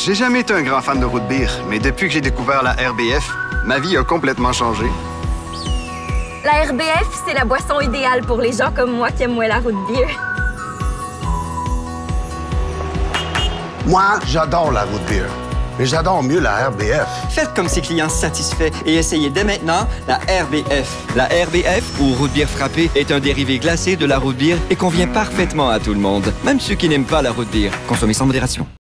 J'ai jamais été un grand fan de root beer, mais depuis que j'ai découvert la RBF, ma vie a complètement changé. La RBF, c'est la boisson idéale pour les gens comme moi qui aiment moins la root beer. Moi, j'adore la root beer, mais j'adore mieux la RBF. Faites comme ces clients satisfaits et essayez dès maintenant la RBF. La RBF, ou root beer frappée, est un dérivé glacé de la root beer et convient parfaitement à tout le monde, même ceux qui n'aiment pas la root beer. Consommez sans modération.